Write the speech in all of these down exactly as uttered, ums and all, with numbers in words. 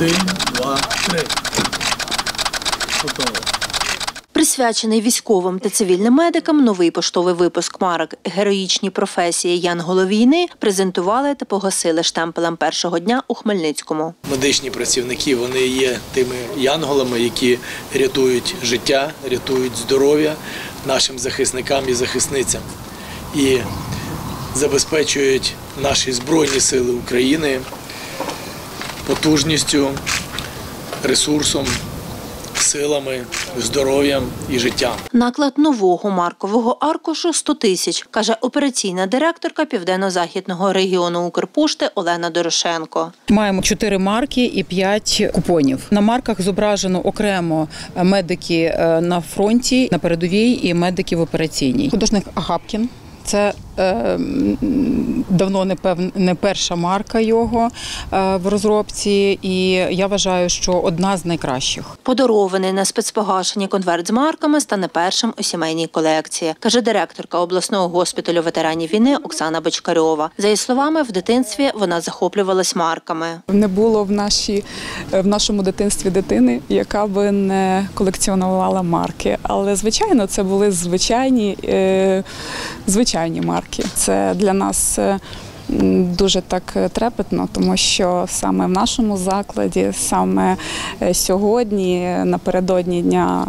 Один, два, три. Готово. Присвячений військовим та цивільним медикам новий поштовий випуск марок «Героїчні професії. Янголи війни» презентували та погасили штемпелем першого дня у Хмельницькому. Медичні працівники, вони є тими янголами, які рятують життя, рятують здоров'я нашим захисникам і захисницям. І забезпечують наші Збройні Сили України потужністю, ресурсом, силами, здоров'ям і життям. Наклад нового маркового аркушу – сто тисяч, каже операційна директорка Південно-Західного регіону Укрпошти Олена Дорошенко. Маємо чотири марки і п'ять купонів. На марках зображено окремо медики на фронті, на передовій і медики в операційній. Художник Агапкін. Це е, давно не, пев, не перша марка його е, в розробці, і я вважаю, що одна з найкращих. Подарований на спецпогашенні конверт з марками стане першим у сімейній колекції, каже директорка обласного госпіталю ветеранів війни Оксана Бочкарьова. За її словами, в дитинстві вона захоплювалась марками. Не було в, нашій, в нашому дитинстві дитини, яка би не колекціонувала марки. Але, звичайно, це були звичайні, е, звичайні марки. Це для нас дуже так трепетно, тому що саме в нашому закладі, саме сьогодні, напередодні Дня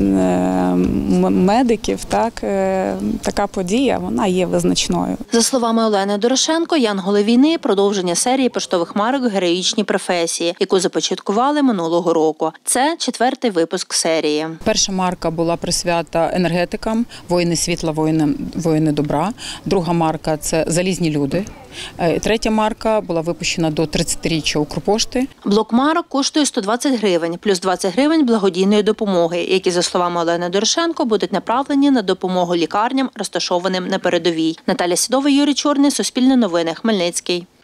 медиків, так, така подія, вона є визначною. За словами Олени Дорошенко, «Янголи війни» – продовження серії поштових марок «Героїчні професії», яку започаткували минулого року. Це четвертий випуск серії. Перша марка була присвята енергетикам, воїни світла, воїни, воїни добра. Друга марка – це залізні люди. Третя марка була випущена до тридцятиріччя Укрпошти. Блок марок коштує сто двадцять гривень, плюс двадцять гривень благодійної допомоги, які, за словами Олени Дорошенко, будуть направлені на допомогу лікарням, розташованим на передовій. Наталя Сідова, Юрій Чорний, Суспільне новини, Хмельницький.